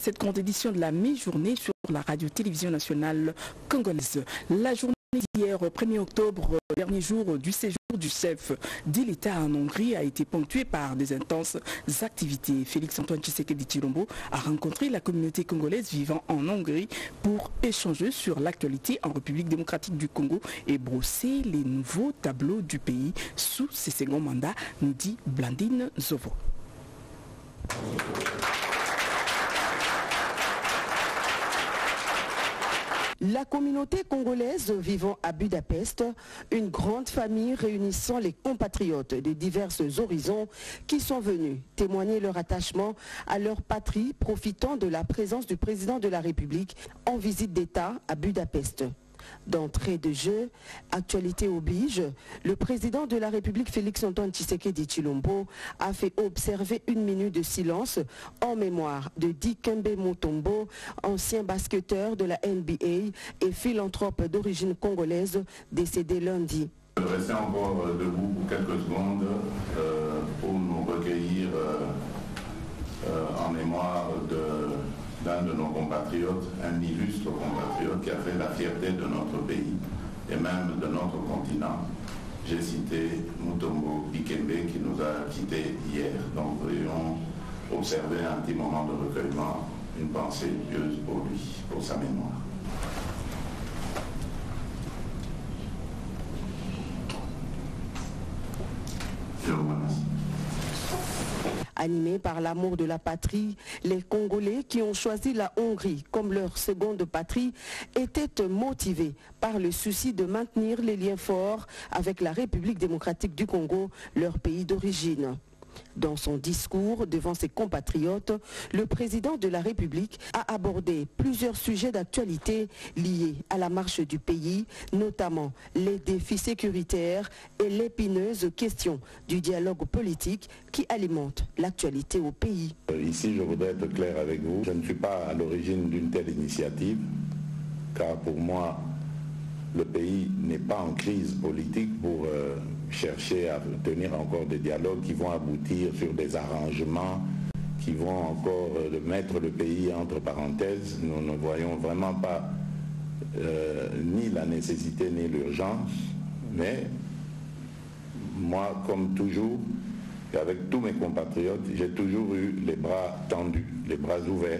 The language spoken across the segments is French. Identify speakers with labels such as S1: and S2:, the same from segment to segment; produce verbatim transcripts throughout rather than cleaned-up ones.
S1: Cette grande édition de la mi-journée sur la radio-télévision nationale congolaise. La journée d'hier, premier octobre, dernier jour du séjour du chef de l'État en Hongrie, a été ponctuée par des intenses activités. Félix-Antoine Tshisekedi Tshilombo a rencontré la communauté congolaise vivant en Hongrie pour échanger sur l'actualité en République démocratique du Congo et brosser les nouveaux tableaux du pays sous ses seconds mandats, nous dit Blandine Zovo.
S2: La communauté congolaise vivant à Budapest, une grande famille réunissant les compatriotes de divers horizons qui sont venus témoigner leur attachement à leur patrie, profitant de la présence du président de la République en visite d'État à Budapest. D'entrée de jeu, actualité oblige, le président de la République Félix-Antoine Tshisekedi Tshilombo a fait observer une minute de silence en mémoire de Dikembe Mutombo, ancien basketteur de la N B A et philanthrope d'origine congolaise, décédé lundi.
S3: Restez encore debout pour quelques secondes euh, pour nous recueillir euh, euh, en mémoire de d'un de nos compatriotes, un illustre compatriote qui a fait la fierté de notre pays et même de notre continent. J'ai cité Mutombo Dikembe qui nous a quittés hier. Donc nous voulions observer un petit moment de recueillement, une pensée pieuse pour lui, pour sa mémoire. Je vous remercie.
S2: Animés par l'amour de la patrie, les Congolais qui ont choisi la Hongrie comme leur seconde patrie étaient motivés par le souci de maintenir les liens forts avec la République démocratique du Congo, leur pays d'origine. Dans son discours devant ses compatriotes, le président de la République a abordé plusieurs sujets d'actualité liés à la marche du pays, notamment les défis sécuritaires et l'épineuse question du dialogue politique qui alimente l'actualité au pays.
S3: Ici, je voudrais être clair avec vous. Je ne suis pas à l'origine d'une telle initiative, car pour moi, le pays n'est pas en crise politique pour euh, chercher à tenir encore des dialogues qui vont aboutir sur des arrangements, qui vont encore euh, mettre le pays entre parenthèses. Nous ne voyons vraiment pas euh, ni la nécessité ni l'urgence, mais moi, comme toujours, et avec tous mes compatriotes, j'ai toujours eu les bras tendus, les bras ouverts,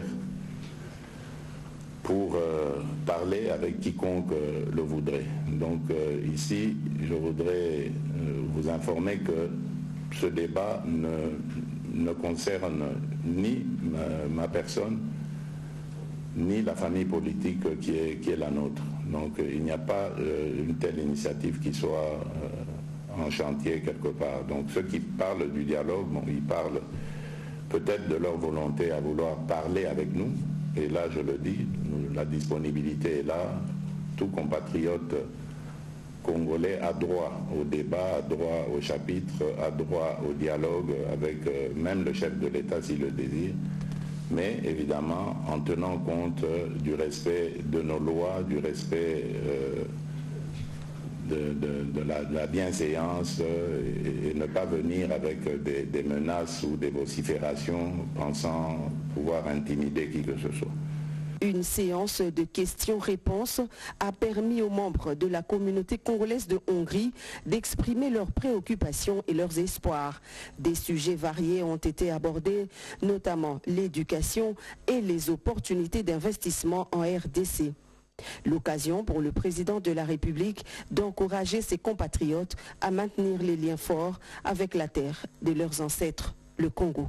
S3: pour euh, parler avec quiconque euh, le voudrait. Donc euh, ici, je voudrais euh, vous informer que ce débat ne, ne concerne ni ma, ma personne, ni la famille politique qui est, qui est la nôtre. Donc euh, il n'y a pas euh, une telle initiative qui soit euh, en chantier quelque part. Donc ceux qui parlent du dialogue, bon, ils parlent peut-être de leur volonté à vouloir parler avec nous. Et là, je le dis, la disponibilité est là. Tout compatriote congolais a droit au débat, a droit au chapitre, a droit au dialogue avec euh, même le chef de l'État s'il le désire. Mais évidemment, en tenant compte euh, du respect de nos lois, du respect euh, de, de, de, la, de la bienséance euh, et, et ne pas venir avec des, des menaces ou des vociférations pensant pouvoir intimider qui que ce soit.
S2: Une séance de questions-réponses a permis aux membres de la communauté congolaise de Hongrie d'exprimer leurs préoccupations et leurs espoirs. Des sujets variés ont été abordés, notamment l'éducation et les opportunités d'investissement en R D C. L'occasion pour le président de la République d'encourager ses compatriotes à maintenir les liens forts avec la terre de leurs ancêtres, le Congo.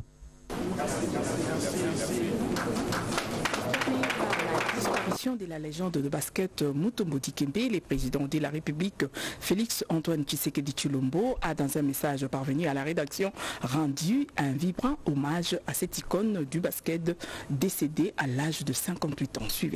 S1: De la légende de basket Mutombo Dikembe, le président de la République Félix-Antoine Tshisekedi Tshilombo a dans un message parvenu à la rédaction rendu un vibrant hommage à cette icône du basket décédée à l'âge de cinquante-huit ans. Suivez.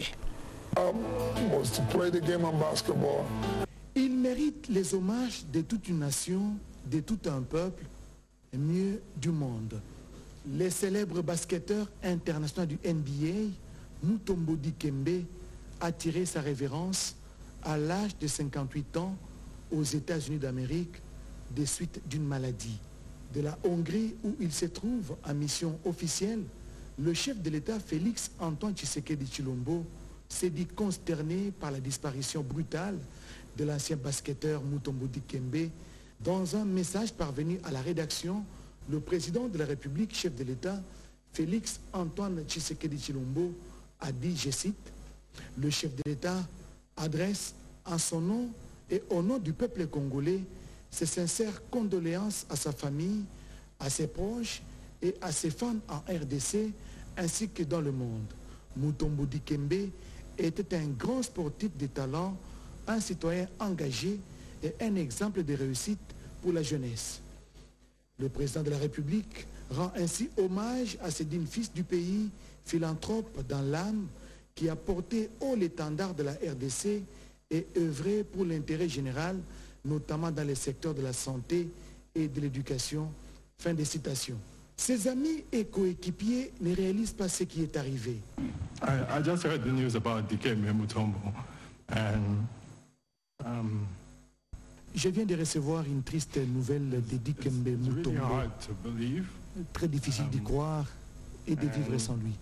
S4: Il mérite les hommages de toute une nation, de tout un peuple, et mieux du monde. Les célèbres basketteurs internationaux du N B A, Mutombo Dikembe, a tiré sa révérence à l'âge de cinquante-huit ans aux États-Unis d'Amérique des suites d'une maladie. De la Hongrie où il se trouve en mission officielle, le chef de l'État Félix Antoine Tshisekedi Tshilombo s'est dit consterné par la disparition brutale de l'ancien basketteur Mutombo Dikembe. Dans un message parvenu à la rédaction, le président de la République, chef de l'État, Félix Antoine Tshisekedi Tshilombo, a dit, je cite, « Le chef de l'État adresse en son nom et au nom du peuple congolais ses sincères condoléances à sa famille, à ses proches et à ses fans en R D C ainsi que dans le monde. Mutombo Dikembe était un grand sportif de talent, un citoyen engagé et un exemple de réussite pour la jeunesse. » Le président de la République rend ainsi hommage à ce digne fils du pays, philanthrope dans l'âme, qui a porté haut l'étendard de la R D C et œuvré pour l'intérêt général, notamment dans les secteurs de la santé et de l'éducation. Fin de citation. Ses amis et coéquipiers ne réalisent pas ce qui est arrivé.
S5: I, I just heard the news about Dikembe Mutombo and um,
S4: je viens de recevoir une triste nouvelle de Dikembe Mutombo.
S5: really
S4: Très difficile d'y croire et de vivre sans lui.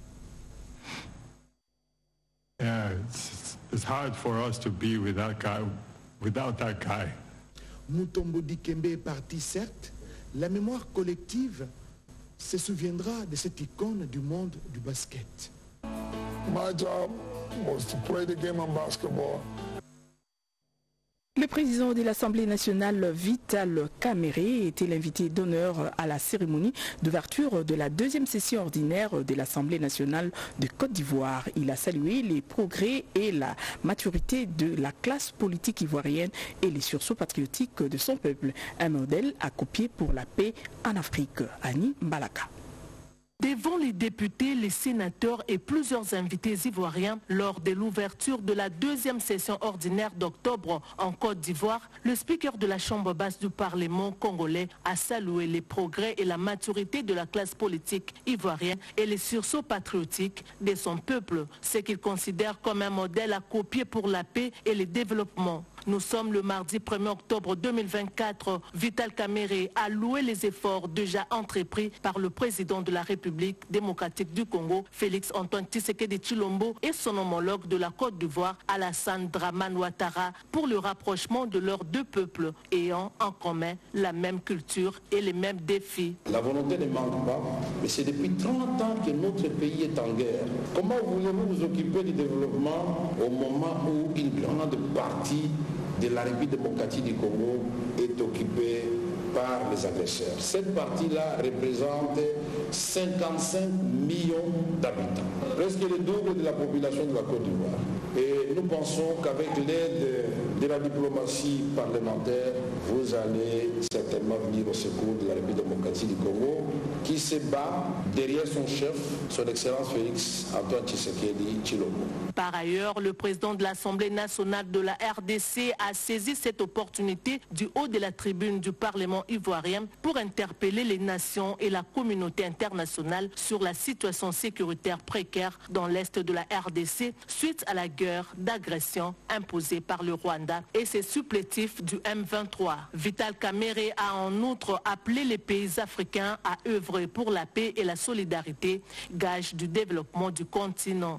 S5: Yeah, it's, it's hard for us to be with that guy, without that guy.
S4: Mutombo Dikembe est parti, certes. La mémoire collective se souviendra de cette icône du monde du basket.
S6: My job was to play the game of basketball.
S1: Le président de l'Assemblée nationale, Vital Kamerhe, était l'invité d'honneur à la cérémonie d'ouverture de la deuxième session ordinaire de l'Assemblée nationale de Côte d'Ivoire. Il a salué les progrès et la maturité de la classe politique ivoirienne et les sursauts patriotiques de son peuple. Un modèle à copier pour la paix en Afrique. Annie Mbalaka.
S7: Devant les députés, les sénateurs et plusieurs invités ivoiriens lors de l'ouverture de la deuxième session ordinaire d'octobre en Côte d'Ivoire, le speaker de la Chambre basse du Parlement congolais a salué les progrès et la maturité de la classe politique ivoirienne et les sursauts patriotiques de son peuple, ce qu'il considère comme un modèle à copier pour la paix et le développement. Nous sommes le mardi premier octobre deux mille vingt-quatre. Vital Kamerhe a loué les efforts déjà entrepris par le président de la République démocratique du Congo, Félix Antoine Tshisekedi Tshilombo, et son homologue de la Côte d'Ivoire, Alassane Dramane Ouattara, pour le rapprochement de leurs deux peuples ayant en commun la même culture et les mêmes défis.
S8: La volonté ne manque pas, mais c'est depuis trente ans que notre pays est en guerre. Comment voulez-vous vous occuper du développement au moment où une grande partie de la République démocratique du Congo est occupée par les agresseurs? Cette partie-là représente cinquante-cinq millions d'habitants, presque le double de la population de la Côte d'Ivoire. Et nous pensons qu'avec l'aide de la diplomatie parlementaire, vous allez certainement venir au secours de la République démocratique du Congo, qui se bat derrière son chef, son Excellence Félix Antoine Tshisekedi Tshilombo.
S7: Par ailleurs, le président de l'Assemblée nationale de la R D C a saisi cette opportunité du haut de la tribune du Parlement ivoirien pour interpeller les nations et la communauté internationale sur la situation sécuritaire précaire dans l'est de la R D C suite à la guerre d'agression imposée par le Rwanda et ses supplétifs du M vingt-trois. Vital Kamerhe a en outre appelé les pays africains à œuvrer pour la paix et la solidarité, gage du développement du continent.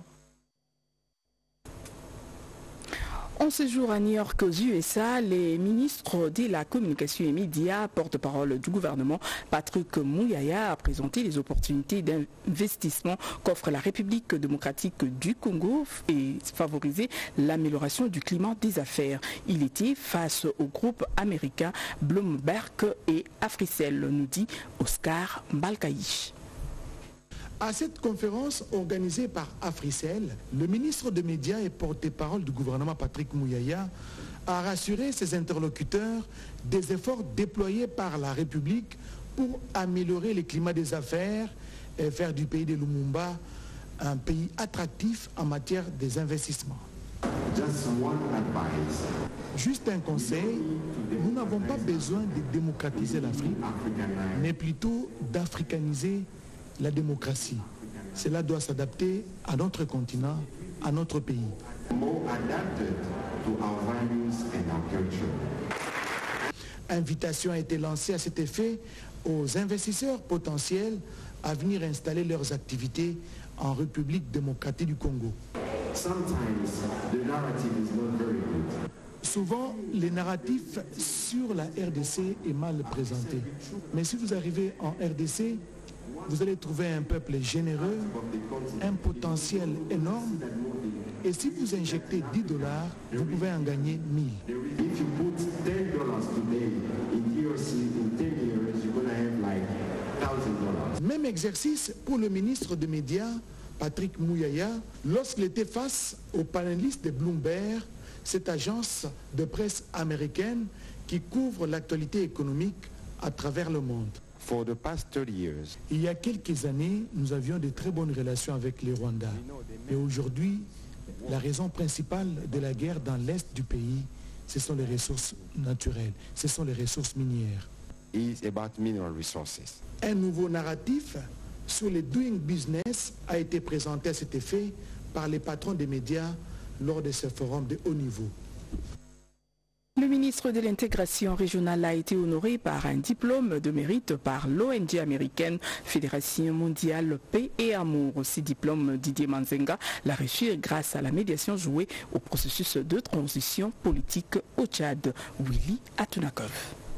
S1: En séjour à New York aux U S A, les ministres de la communication et médias, porte-parole du gouvernement, Patrick Muyaya, a présenté les opportunités d'investissement qu'offre la République démocratique du Congo et favoriser l'amélioration du climat des affaires. Il était face au groupe américain Bloomberg et Africell, nous dit Oscar Balkaïch.
S4: À cette conférence organisée par Africell, le ministre des Médias et porte-parole du gouvernement Patrick Muyaya a rassuré ses interlocuteurs des efforts déployés par la République pour améliorer le climat des affaires et faire du pays de Lumumba un pays attractif en matière des investissements. Juste un conseil, nous n'avons pas besoin de démocratiser l'Afrique, mais plutôt d'africaniser la démocratie. Cela doit s'adapter à notre continent, à notre pays. Invitation a été lancée à cet effet aux investisseurs potentiels à venir installer leurs activités en République démocratique du Congo. Souvent, les narratifs sur la R D C est mal présenté. Mais si vous arrivez en R D C, vous allez trouver un peuple généreux, un potentiel énorme. Et si vous injectez dix dollars, vous pouvez en gagner mille. Même exercice pour le ministre des Médias, Patrick Mouyaya, lorsqu'il était face aux panélistes de Bloomberg, cette agence de presse américaine qui couvre l'actualité économique à travers le monde.
S9: For the past thirty years,
S4: il y a quelques années, nous avions de très bonnes relations avec les Rwandais. Et aujourd'hui, la raison principale de la guerre dans l'est du pays, ce sont les ressources naturelles, ce sont les ressources minières.
S9: is about mineral resources.
S4: Un nouveau narratif sur le doing business a été présenté à cet effet par les patrons des médias lors de ce forum de haut niveau.
S1: Le ministre de l'intégration régionale a été honoré par un diplôme de mérite par l'O N G américaine Fédération mondiale Paix et Amour. Ce diplôme, Didier Manzenga l'a reçu grâce à la médiation jouée au processus de transition politique au Tchad. Willy Atunakov.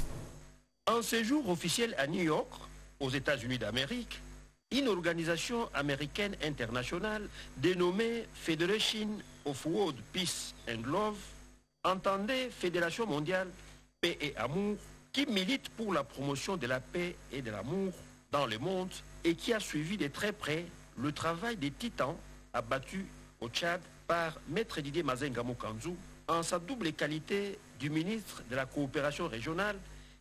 S10: En séjour officiel à New York, aux États-Unis d'Amérique, une organisation américaine internationale dénommée Federation of World Peace and Love entendait Fédération mondiale Paix et Amour, qui milite pour la promotion de la paix et de l'amour dans le monde et qui a suivi de très près le travail des titans abattus au Tchad par Maître Didier Mazenga Moukandjou en sa double qualité du ministre de la coopération régionale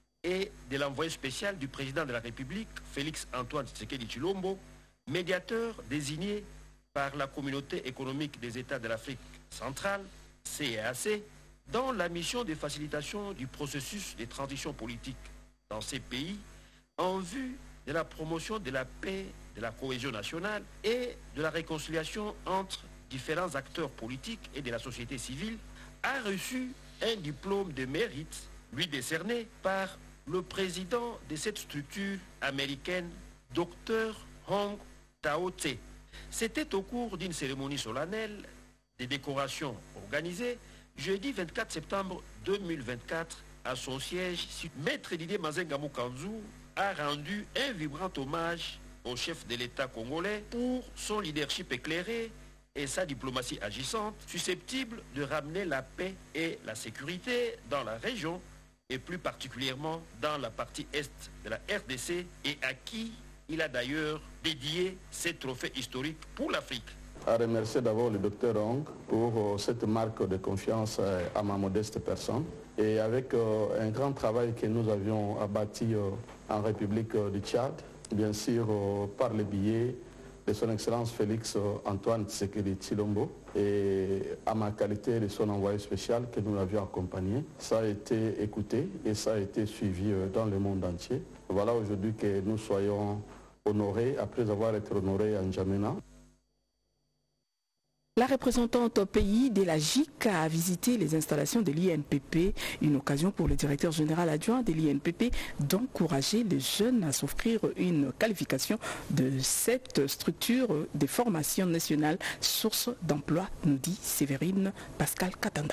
S10: et de l'envoyé spécial du président de la République, Félix Antoine Tshisekedi Tshilombo, médiateur désigné par la Communauté économique des États de l'Afrique centrale, C E A C, dans la mission de facilitation du processus de transition politique dans ces pays en vue de la promotion de la paix, de la cohésion nationale et de la réconciliation entre différents acteurs politiques et de la société civile, a reçu un diplôme de mérite lui décerné par le président de cette structure américaine, Docteur Hong Tao-Tse. C'était au cours d'une cérémonie solennelle des décorations organisées jeudi vingt-quatre septembre deux mille vingt-quatre à son siège. Maître Didier Mazenga Moukandjou a rendu un vibrant hommage au chef de l'État congolais pour son leadership éclairé et sa diplomatie agissante, susceptible de ramener la paix et la sécurité dans la région et plus particulièrement dans la partie est de la R D C, et à qui il a d'ailleurs dédié ces trophées historiques pour l'Afrique.
S3: À remercier d'abord le docteur Hong pour cette marque de confiance à ma modeste personne, et avec un grand travail que nous avions abattu en République du Tchad, bien sûr par le biais de son Excellence Félix Antoine Tshisekedi Tshilombo, et à ma qualité de son envoyé spécial que nous l'avions accompagné. Ça a été écouté et ça a été suivi dans le monde entier. Voilà aujourd'hui que nous soyons honorés après avoir été honorés à N'Djamena.
S1: La représentante pays de la J I C A a visité les installations de l'I N P P, une occasion pour le directeur général adjoint de l'I N P P d'encourager les jeunes à s'offrir une qualification de cette structure de formation nationale, source d'emploi, nous dit Séverine Pascal Katanda.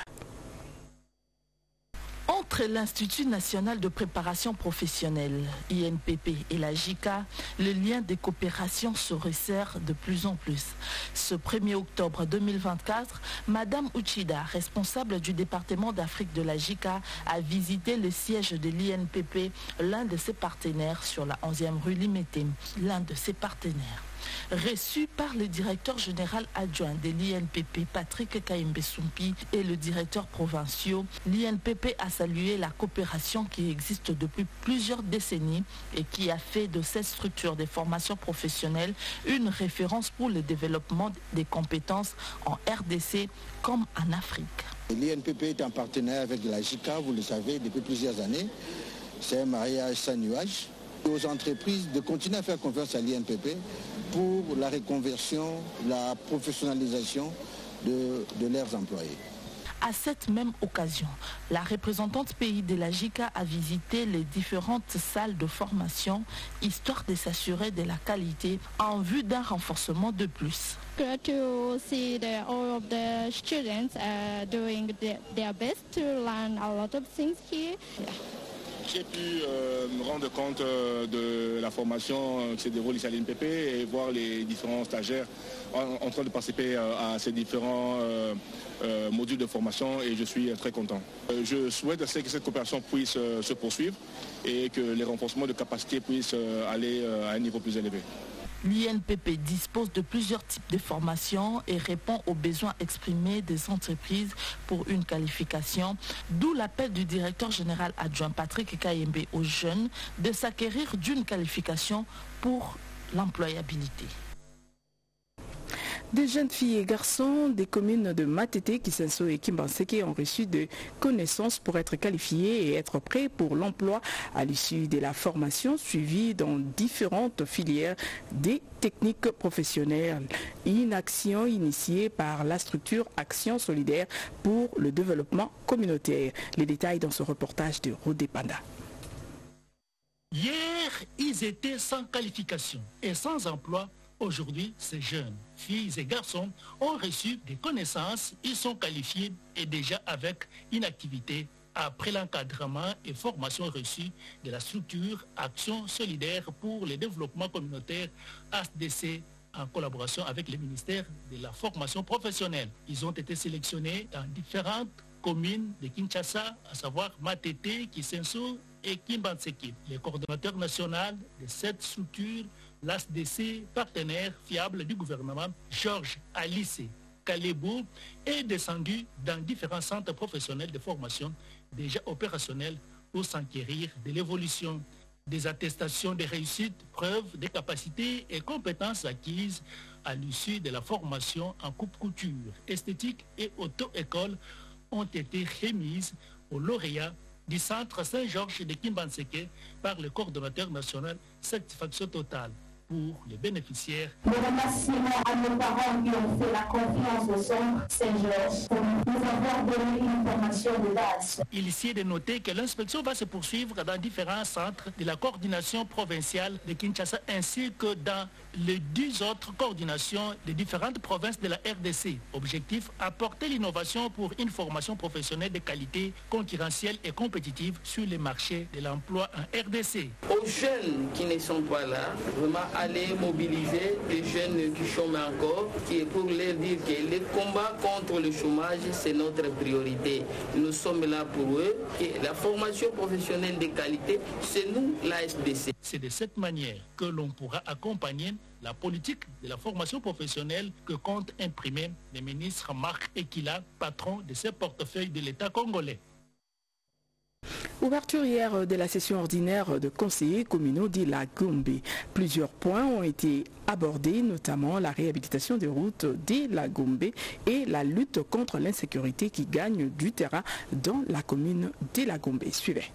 S7: Entre l'Institut national de préparation professionnelle, I N P P, et la J I C A, le lien de coopération se resserre de plus en plus. Ce premier octobre deux mille vingt-quatre, Madame Uchida, responsable du département d'Afrique de la J I C A, a visité le siège de l'I N P P, l'un de ses partenaires sur la onzième rue Limete, l'un de ses partenaires. Reçu par le directeur général adjoint de l'I N P P, Patrick Kaimbe-Soumpi, et le directeur provincial, l'I N P P a salué la coopération qui existe depuis plusieurs décennies et qui a fait de cette structure de formation professionnelle une référence pour le développement des compétences en R D C comme en Afrique.
S11: L'I N P P est un partenaire avec la J I C A, vous le savez, depuis plusieurs années. C'est un mariage sans nuage. Aux entreprises de continuer à faire confiance à l'I N P P pour la reconversion, la professionnalisation de, de leurs employés.
S7: À cette même occasion, la représentante pays de la J I C A a visité les différentes salles de formation, histoire de s'assurer de la qualité en vue d'un renforcement de plus.
S12: Glad to see that all of the students are doing their, their best to learn a lot of things here. Yeah.
S13: J'ai pu euh, me rendre compte euh, de la formation qui se déroule ici à l'I N P P et voir les différents stagiaires en, en train de participer euh, à ces différents euh, euh, modules de formation et je suis très content. Euh, je souhaite que cette coopération puisse euh, se poursuivre et que les renforcements de capacité puissent euh, aller euh, à un niveau plus élevé.
S7: L'I N P P dispose de plusieurs types de formations et répond aux besoins exprimés des entreprises pour une qualification, d'où l'appel du directeur général adjoint Patrick Kayembe aux jeunes de s'acquérir d'une qualification pour l'employabilité.
S1: Des jeunes filles et garçons des communes de Matete, Kisenso et Kimbanseke ont reçu des connaissances pour être qualifiés et être prêts pour l'emploi à l'issue de la formation suivie dans différentes filières des techniques professionnelles. Une action initiée par la structure Action solidaire pour le développement communautaire. Les détails dans ce reportage de Rodé Panda.
S14: Hier, ils étaient sans qualification et sans emploi. Aujourd'hui, ces jeunes filles et garçons ont reçu des connaissances, ils sont qualifiés et déjà avec une activité après l'encadrement et formation reçue de la structure Action solidaire pour le développement communautaire A S D C en collaboration avec le ministère de la formation professionnelle. Ils ont été sélectionnés dans différentes communes de Kinshasa, à savoir Matete, Kisenso et Kimbanseke. Le coordonnateur national de cette structure, l'A S D C, partenaire fiable du gouvernement, Georges Alice Kalebou, est descendu dans différents centres professionnels de formation déjà opérationnels pour s'enquérir de l'évolution des attestations de réussite, preuves des capacités et compétences acquises à l'issue de la formation en coupe-couture, esthétique et auto-école ont été remises aux lauréats du centre Saint-Georges de Kimbanseke par le coordonnateur national Satisfaction Totale. Pour les bénéficiaires.
S15: Le remerciement à nos parents qui ont fait la confiance au centre Saint-Georges pour nous avoir donné une formation de base.
S14: Il est de noter que l'inspection va se poursuivre dans différents centres de la coordination provinciale de Kinshasa ainsi que dans les dix autres coordinations des différentes provinces de la R D C. Objectif, apporter l'innovation pour une formation professionnelle de qualité, concurrentielle et compétitive sur les marchés de l'emploi en R D C.
S16: Aux jeunes qui ne sont pas là, vraiment aller mobiliser les jeunes qui chôment encore, qui est pour leur dire que le combat contre le chômage, c'est notre priorité. Nous sommes là pour eux, et la formation professionnelle de qualité, c'est nous, l'A S D C.
S14: C'est de cette manière que l'on pourra accompagner la politique de la formation professionnelle que compte imprimer le ministre Marc Ekila, patron de ce portefeuille de l'État congolais.
S1: Ouverture hier de la session ordinaire de conseillers communaux de la Gombe. Plusieurs points ont été abordés, notamment la réhabilitation des routes de la Gombe et la lutte contre l'insécurité qui gagne du terrain dans la commune de la Gombe. Suivez.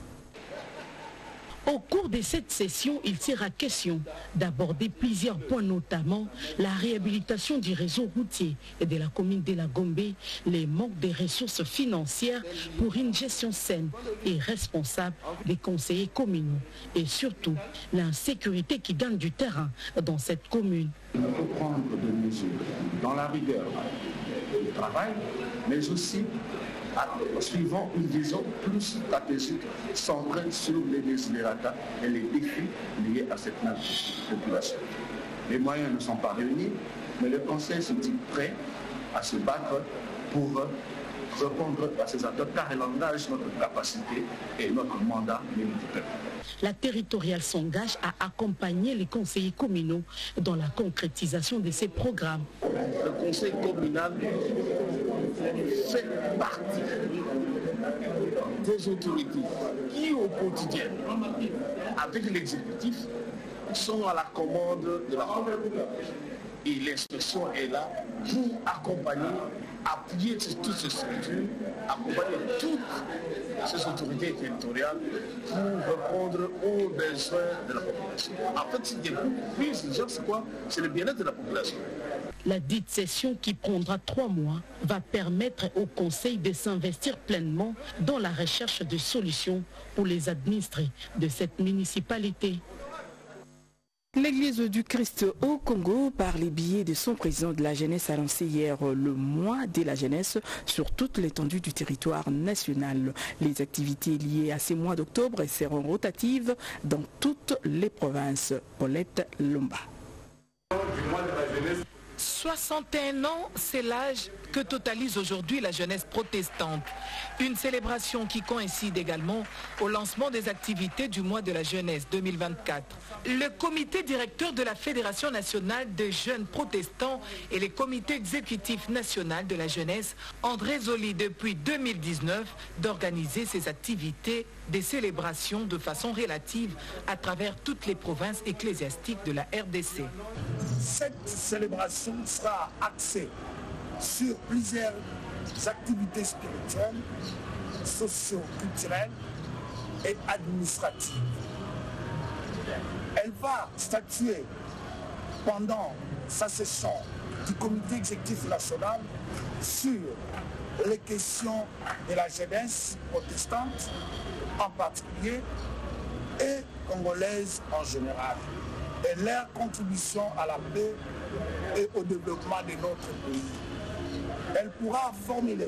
S17: Au cours de cette session, il sera question d'aborder plusieurs points, notamment la réhabilitation du réseau routier et de la commune de la Gombe, les manques de ressources financières pour une gestion saine et responsable des conseillers communaux et surtout l'insécurité qui gagne du terrain dans cette commune.
S18: On peut prendre des mesures dans la rigueur du travail, mais aussi suivant une vision plus stratégique centrée sur les desiderata et les défis liés à cette même population. Les moyens ne sont pas réunis, mais le Conseil se dit prêt à se battre pour répondre à ces attentes car elle engage notre capacité et notre mandat municipal.
S17: La territoriale s'engage à accompagner les conseillers communaux dans la concrétisation de ces programmes.
S8: Le conseil communal fait partie des autorités qui, au quotidien, avec l'exécutif, sont à la commande de la population. Et l'inspection est là pour accompagner, appuyer toutes ces structures, accompagner toutes ces autorités territoriales pour répondre aux besoins de la population. En fait, c'est des plus, c'est quoi? C'est le bien-être de la population.
S17: La dite session, qui prendra trois mois, va permettre au Conseil de s'investir pleinement dans la recherche de solutions pour les administrés de cette municipalité.
S1: L'Église du Christ au Congo, par les billets de son président de la jeunesse, a lancé hier le mois de la jeunesse sur toute l'étendue du territoire national. Les activités liées à ces mois d'octobre seront rotatives dans toutes les provinces. Paulette Lomba.
S19: soixante et un ans, c'est l'âge que totalise aujourd'hui la jeunesse protestante. Une célébration qui coïncide également au lancement des activités du mois de la jeunesse deux mille vingt-quatre. Le comité directeur de la Fédération nationale des jeunes protestants et le comité exécutif national de la jeunesse ont résolu depuis deux mille dix-neuf d'organiser ces activités des célébrations de façon relative à travers toutes les provinces ecclésiastiques de la R D C.
S20: Cette célébration sera axée sur plusieurs activités spirituelles, socio-culturelles et administratives. Elle va statuer pendant sa session du comité exécutif national sur les questions de la jeunesse protestante en particulier et congolaise en général, et leur contribution à la paix et au développement de notre pays. Elle pourra formuler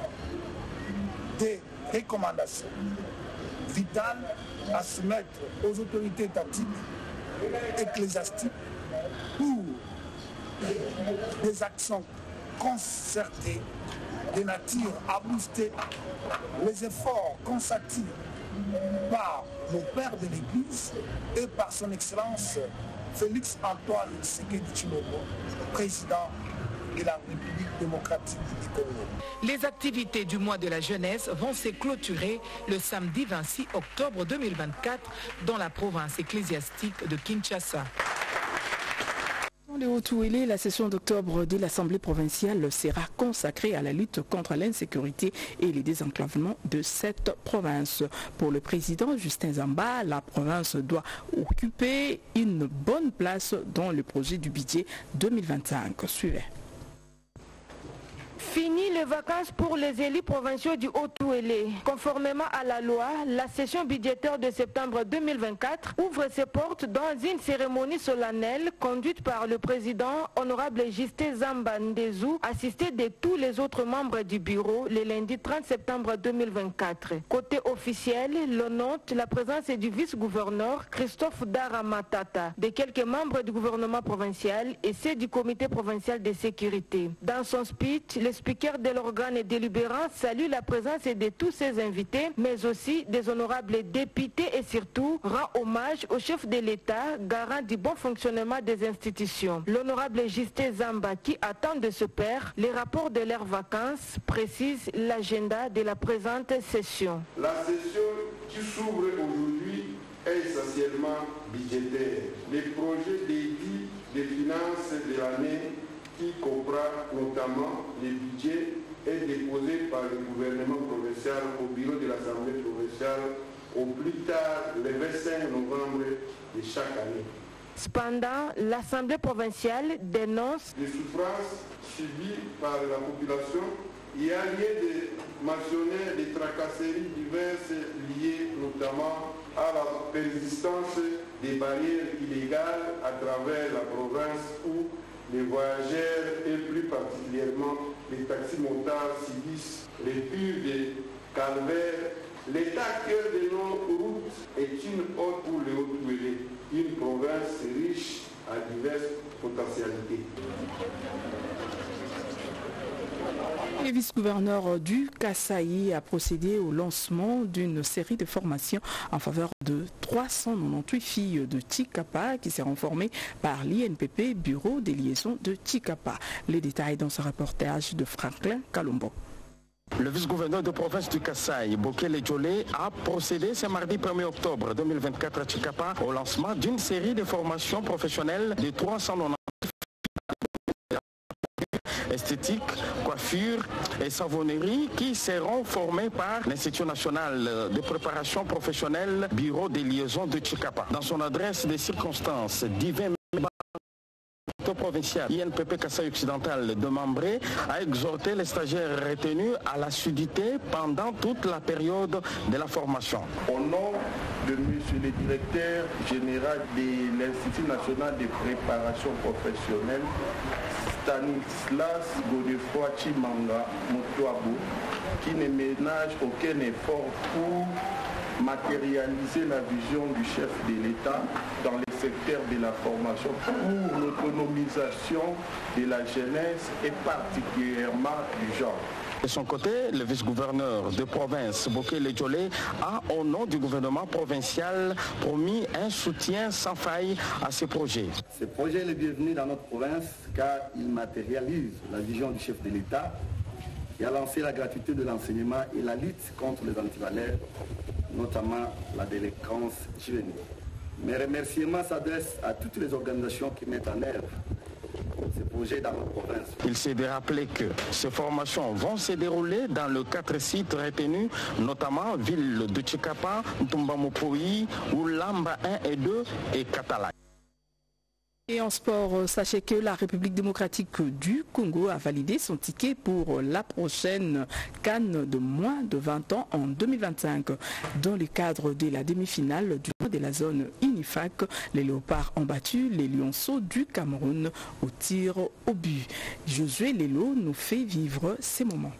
S20: des recommandations vitales à soumettre aux autorités étatiques, ecclésiastiques, pour des actions concertées de nature à booster les efforts consentis par nos pères de l'Église et par son Excellence Félix Antoine Tshisekedi Tshilombo, président de la République démocratique du Congo.
S19: Les activités du mois de la jeunesse vont se clôturer le samedi vingt-six octobre deux mille vingt-quatre dans la province ecclésiastique de Kinshasa.
S1: Dans le Haut-Ouélé, la session d'octobre de l'Assemblée provinciale sera consacrée à la lutte contre l'insécurité et les désenclavements de cette province. Pour le président Justin Zamba, la province doit occuper une bonne place dans le projet du budget deux mille vingt-cinq. Suivez.
S21: Fini les vacances pour les élus provinciaux du Haut-Ouélé. Conformément à la loi, la session budgétaire de septembre deux mille vingt-quatre ouvre ses portes dans une cérémonie solennelle conduite par le président honorable Justin Zamba Ndezou, assisté de tous les autres membres du bureau le lundi trente septembre deux mille vingt-quatre. Côté officiel, l'on note la présence du vice-gouverneur Christophe Daramatata, de quelques membres du gouvernement provincial et ceux du comité provincial de sécurité. Dans son speech, le speaker de l'organe délibérant salue la présence de tous ses invités, mais aussi des honorables députés et surtout rend hommage au chef de l'État, garant du bon fonctionnement des institutions. L'honorable Justin Zamba, qui attend de ce père les rapports de leurs vacances, précise l'agenda de la présente session.
S22: La session qui s'ouvre aujourd'hui est essentiellement budgétaire. Les projets dédits des finances de l'année qui comprend notamment les budgets est déposé par le gouvernement provincial au bureau de l'Assemblée provinciale au plus tard le vingt-cinq novembre de chaque année.
S21: Cependant, l'Assemblée provinciale dénonce
S22: les souffrances subies par la population. Il y a lieu de mentionner des tracasseries diverses liées notamment à la persistance des barrières illégales à travers la province où les voyageurs et plus particulièrement les taxis-motards subissent les pures de calvaire. L'état cœur de nos routes est une hôte pour le Haut-Ouélé, une province riche à diverses potentialités.
S1: Le vice-gouverneur du Kasaï a procédé au lancement d'une série de formations en faveur de trois cent quatre-vingt-dix-huit filles de Tshikapa qui seront formées par l'I N P P, Bureau des liaisons de Tshikapa. Les détails dans ce reportage de Franklin Kalombo.
S23: Le vice-gouverneur de province du Kasaï, Bokele Djolé, a procédé ce mardi premier octobre deux mille vingt-quatre à Tshikapa au lancement d'une série de formations professionnelles de trois cent quatre-vingt-dix esthétique, coiffure et savonnerie qui seront formés par l'Institut national de préparation professionnelle Bureau des liaisons de Tshikapa. Dans son adresse des circonstances, divers directeur provincial I N P P Kasaï occidental de Mambré a exhorté les stagiaires retenus à l'assiduité pendant toute la période de la formation.
S18: Au nom de Monsieur le directeur général de l'Institut national de préparation professionnelle, Stanislas Godefroy Chimanga Moutouabou, qui ne ménage aucun effort pour matérialiser la vision du chef de l'État dans le secteur de la formation pour l'autonomisation de la jeunesse et particulièrement du genre.
S23: De son côté, le vice-gouverneur de province, Bokele Djolé, a, au nom du gouvernement provincial, promis un soutien sans faille à ces projets.
S2: Ce projet est le bienvenu dans notre province car il matérialise la vision du chef de l'État qui a lancé la gratuité de l'enseignement et la lutte contre les antivaleurs, notamment la délinquance juvénile. Mes remerciements s'adressent à toutes les organisations qui mettent en œuvre ces projets dans notre province.
S23: Il s'est de rappeler que ces formations vont se dérouler dans le quatre sites retenus, notamment ville de Tchikapa, Ntumbamopoyi, Oulamba un et deux et Katala.
S1: Et en sport, sachez que la République démocratique du Congo a validé son ticket pour la prochaine CAN de moins de vingt ans en deux mille vingt-cinq. Dans le cadre de la demi-finale du de la zone INIFAC, les Léopards ont battu les Lionceaux du Cameroun au tir au but. Josué Lelo nous fait vivre ces moments.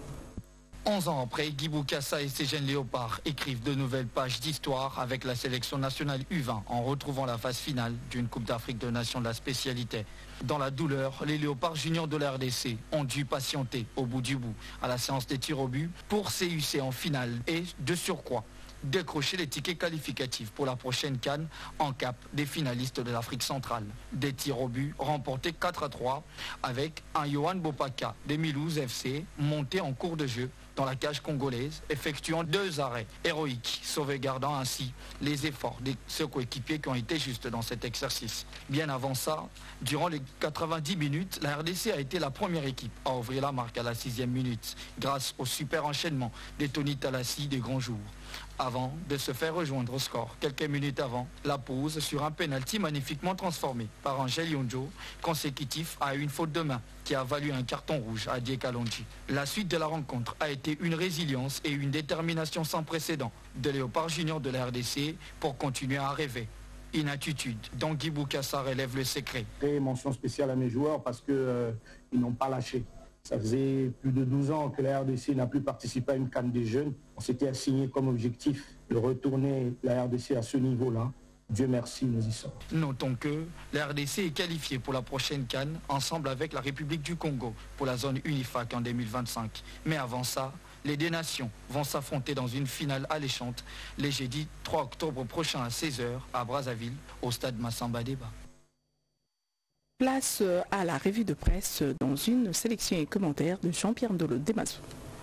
S5: onze ans après, Guy Boukassa et ses jeunes léopards écrivent de nouvelles pages d'histoire avec la sélection nationale U vingt en retrouvant la phase finale d'une Coupe d'Afrique de Nations de la spécialité. Dans la douleur, les léopards juniors de la R D C ont dû patienter au bout du bout à la séance des tirs au but pour s'éhusser en finale et, de surcroît, décrocher les tickets qualificatifs pour la prochaine CAN en cap des finalistes de l'Afrique centrale. Des tirs au but remportés quatre à trois avec un Yohan Bopaka des Milouz F C monté en cours de jeu dans la cage congolaise, effectuant deux arrêts héroïques, sauvegardant ainsi les efforts de ceux coéquipiers qui ont été justes dans cet exercice. Bien avant ça, durant les quatre-vingt-dix minutes, la R D C a été la première équipe à ouvrir la marque à la sixième minute, grâce au super enchaînement des Tony Talassi des grands jours, avant de se faire rejoindre au score. Quelques minutes avant, la pause sur un pénalty magnifiquement transformé par Angel Yonjo, consécutif à une faute de main qui a valu un carton rouge à Dié Kalonji. La suite de la rencontre a été une résilience et une détermination sans précédent de Léopard Junior de la R D C pour continuer à rêver. Une attitude dont Guy Boukassa relève le secret.
S4: Et mention spéciale à mes joueurs parce qu'ils euh, n'ont pas lâché. Ça faisait plus de douze ans que la R D C n'a plus participé à une CAN des jeunes. On s'était assigné comme objectif de retourner la R D C à ce niveau-là. Dieu merci, nous y sommes.
S5: Notons que la R D C est qualifiée pour la prochaine CAN ensemble avec la République du Congo pour la zone UNIFAC en deux mille vingt-cinq. Mais avant ça, les deux nations vont s'affronter dans une finale alléchante les jeudi trois octobre prochain à seize heures à Brazzaville au stade Massamba Débat.
S1: Place à la revue de presse dans une sélection et commentaire de Jean-Pierre Ndolo Demazo.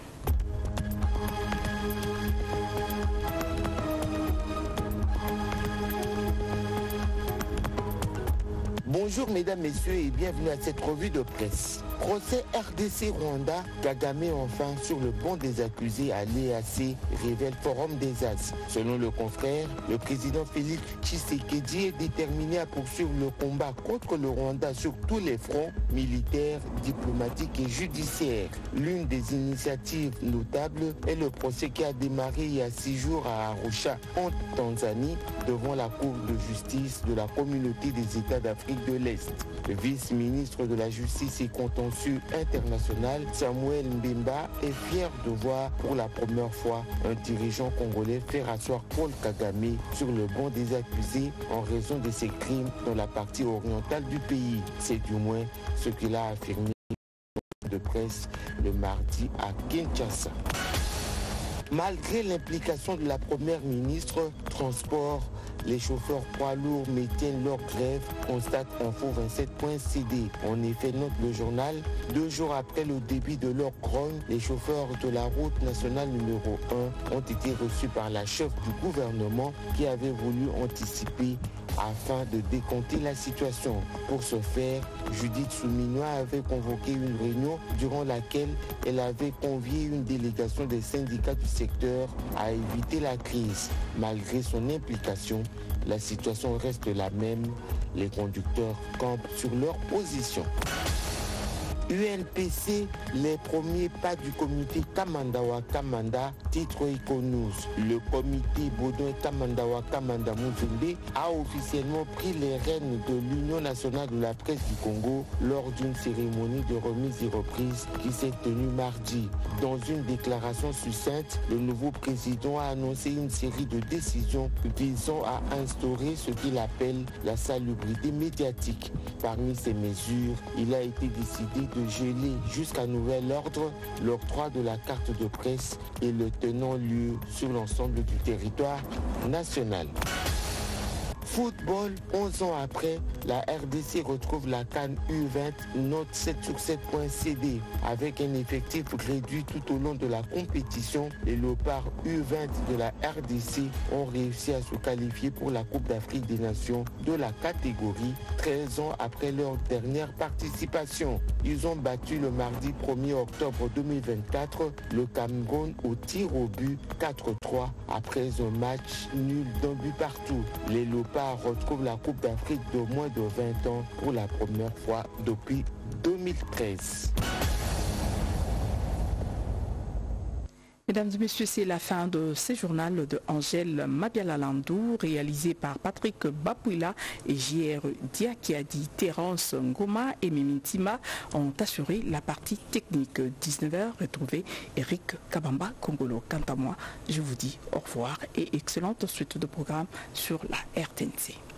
S6: Bonjour mesdames, messieurs et bienvenue à cette revue de presse. Procès R D C Rwanda, Kagame enfin sur le banc des accusés à l'E A C, révèle Forum des As. Selon le confrère, le président Félix Tshisekedi est déterminé à poursuivre le combat contre le Rwanda sur tous les fronts, militaires, diplomatiques et judiciaires. L'une des initiatives notables est le procès qui a démarré il y a six jours à Arusha, en Tanzanie, devant la Cour de justice de la Communauté des États d'Afrique de l'Est. Le vice-ministre de la Justice et contentieux international, Samuel Mbemba, est fier de voir pour la première fois un dirigeant congolais faire asseoir Paul Kagame sur le banc des accusés en raison de ses crimes dans la partie orientale du pays. C'est du moins ce qu'il a affirmé de presse le mardi à Kinshasa. Malgré l'implication de la première ministre, transport, les chauffeurs poids lourds maintiennent leur grève, constate Info vingt-sept point C D. En effet, note le journal, deux jours après le début de leur grogne, les chauffeurs de la route nationale numéro un ont été reçus par la chef du gouvernement qui avait voulu anticiper afin de décompter la situation. Pour ce faire, Judith Souminois avait convoqué une réunion durant laquelle elle avait convié une délégation des syndicats du secteur à éviter la crise. Malgré son implication, la situation reste la même. Les conducteurs campent sur leur position. U N P C, les premiers pas du comité Kamandawa Kamanda, titre Iconous. Le comité Baudouin Kamandawa Kamanda Muzumbe a officiellement pris les rênes de l'Union nationale de la presse du Congo lors d'une cérémonie de remise et reprise qui s'est tenue mardi. Dans une déclaration succincte, le nouveau président a annoncé une série de décisions visant à instaurer ce qu'il appelle la salubrité médiatique. Parmi ces mesures, il a été décidé de geler jusqu'à nouvel ordre l'octroi de la carte de presse et le tenant lieu sur l'ensemble du territoire national. Football, onze ans après, la R D C retrouve la CAN U vingt, note sept sur sept point C D. Avec un effectif réduit tout au long de la compétition, les léopards U vingt de la R D C ont réussi à se qualifier pour la Coupe d'Afrique des Nations de la catégorie, treize ans après leur dernière participation. Ils ont battu le mardi premier octobre deux mille vingt-quatre le Cameroun au tir au but quatre trois après un match nul d'un but partout. Les léopards retrouve la Coupe d'Afrique de moins de vingt ans pour la première fois depuis deux mille treize.
S1: Mesdames et messieurs, c'est la fin de ce journal de Angèle Mabiala-Landou, réalisé par Patrick Bapouila et J R Diakiadi. Terence Ngoma et Mimintima ont assuré la partie technique. dix-neuf heures, retrouvez Eric Kabamba Kongolo. Quant à moi, je vous dis au revoir et excellente suite de programme sur la R T N C.